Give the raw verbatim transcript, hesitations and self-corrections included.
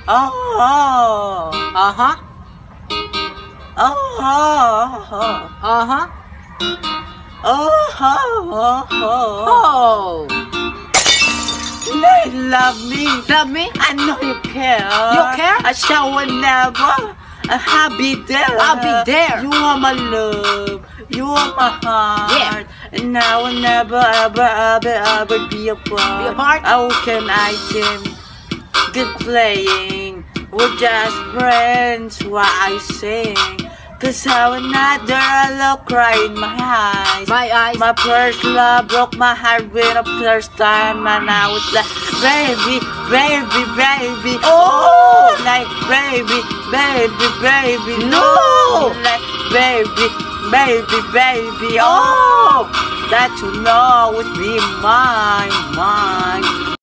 Oh, Uh-huh. oh, oh, Uh-huh. oh, oh, oh. Oh. You know you love me. Love me? I know you care. You care? I shall never. I'll be there. I'll be there. You are my love. You are my heart. Yeah. And I will never, ever, ever, ever be apart. Be apart? How can I can good playing? We're just friends. Why I sing? Cause how another look right in my eyes. My eyes. My first love broke my heart when the first time, and I was like, baby, baby, baby. Oh! Like, baby, baby, baby. No! Like, baby, baby, baby. Oh! That you know would be mine, mine.